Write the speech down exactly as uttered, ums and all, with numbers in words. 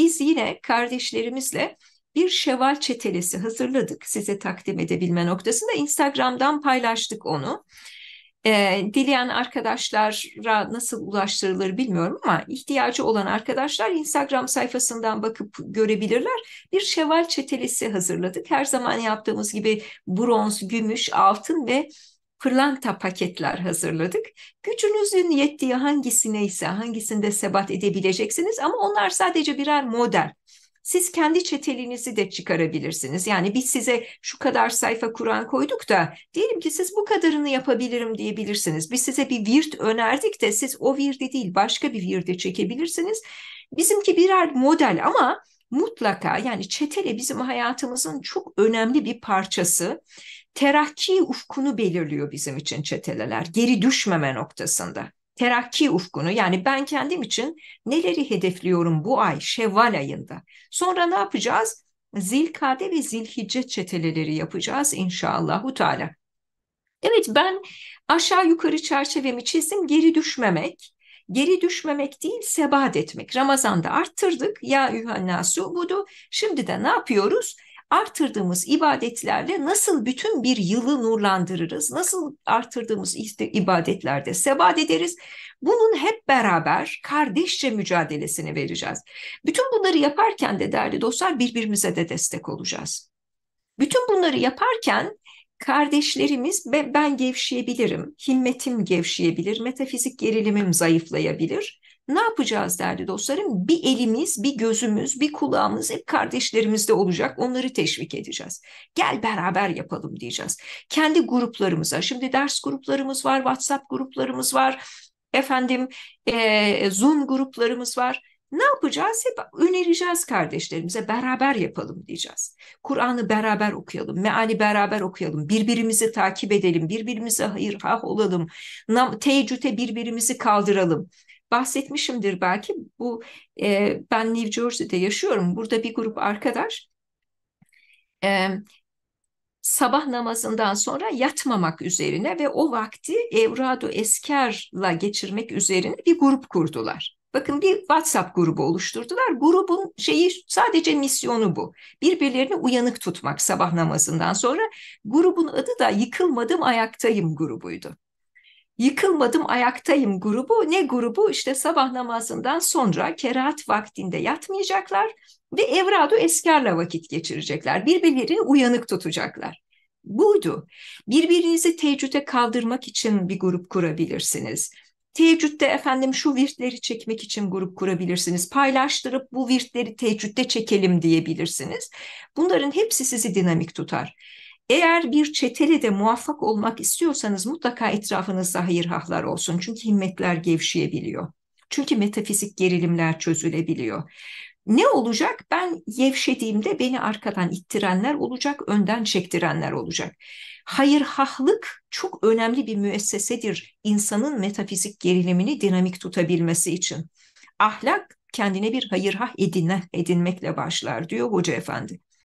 biz yine kardeşlerimizle bir şeval çetelesi hazırladık. Size takdim edebilme noktasında Instagram'dan paylaştık onu. Ee, dileyen arkadaşlara nasıl ulaştırılır bilmiyorum ama ihtiyacı olan arkadaşlar Instagram sayfasından bakıp görebilirler. Bir şeval çetelesi hazırladık. Her zaman yaptığımız gibi bronz, gümüş, altın ve pırlanta paketler hazırladık. Gücünüzün yettiği hangisi neyse hangisinde sebat edebileceksiniz ama onlar sadece birer model. Siz kendi çetelinizi de çıkarabilirsiniz. Yani biz size şu kadar sayfa Kur'an koyduk da diyelim ki siz bu kadarını yapabilirim diyebilirsiniz. Biz size bir virt önerdik de siz o virdi değil başka bir virde çekebilirsiniz. Bizimki birer model ama mutlaka yani çetele bizim hayatımızın çok önemli bir parçası. Terakki ufkunu belirliyor bizim için çeteleler. Geri düşmeme noktasında. Terakki ufkunu yani ben kendim için neleri hedefliyorum bu ay Şevval ayında. Sonra ne yapacağız? Zilkade ve Zilhicce çeteleleri yapacağız inşallahu teala. Evet ben aşağı yukarı çerçevemi çizdim geri düşmemek. Geri düşmemek değil sebat etmek. Ramazan'da arttırdık ya yuhannasu budu. Şimdi de ne yapıyoruz? Artırdığımız ibadetlerle nasıl bütün bir yılı nurlandırırız? Nasıl artırdığımız ibadetlerde sebat ederiz? Bunun hep beraber kardeşçe mücadelesini vereceğiz. Bütün bunları yaparken de değerli dostlar birbirimize de destek olacağız. Bütün bunları yaparken kardeşlerimiz ben gevşeyebilirim, himmetim gevşeyebilir, metafizik gerilimim zayıflayabilir. Ne yapacağız değerli dostlarım? Bir elimiz, bir gözümüz, bir kulağımız hep kardeşlerimizde olacak. Onları teşvik edeceğiz. Gel beraber yapalım diyeceğiz. Kendi gruplarımıza, şimdi ders gruplarımız var, WhatsApp gruplarımız var, efendim e, Zoom gruplarımız var. Ne yapacağız? Hep önereceğiz kardeşlerimize beraber yapalım diyeceğiz. Kur'an'ı beraber okuyalım, meali beraber okuyalım, birbirimizi takip edelim, birbirimize hayır hah olalım, teheccüde birbirimizi kaldıralım. Bahsetmişimdir belki bu e, ben New Jersey'de yaşıyorum. Burada bir grup arkadaş e, sabah namazından sonra yatmamak üzerine ve o vakti evradu eskarla geçirmek üzerine bir grup kurdular. Bakın bir WhatsApp grubu oluşturdular. Grubun şeyi sadece misyonu bu. Birbirlerini uyanık tutmak sabah namazından sonra. Grubun adı da Yıkılmadım Ayaktayım grubuydu. Yıkılmadım ayaktayım grubu. Ne grubu? İşte sabah namazından sonra kerahat vaktinde yatmayacaklar ve evradu eskarla vakit geçirecekler. Birbirlerini uyanık tutacaklar. Buydu. Birbirinizi teheccüde kaldırmak için bir grup kurabilirsiniz. Teheccüde efendim şu virtleri çekmek için grup kurabilirsiniz. Paylaştırıp bu virtleri teheccüde çekelim diyebilirsiniz. Bunların hepsi sizi dinamik tutar. Eğer bir çetele de muvaffak olmak istiyorsanız mutlaka etrafınızda hayırhahlar olsun. Çünkü himmetler gevşeyebiliyor. Çünkü metafizik gerilimler çözülebiliyor. Ne olacak? Ben gevşediğimde beni arkadan ittirenler olacak, önden çektirenler olacak. Hayırhahlık çok önemli bir müessesedir insanın metafizik gerilimini dinamik tutabilmesi için. Ahlak kendine bir hayırhah edinme, edinmekle başlar diyor Hoca Efendi.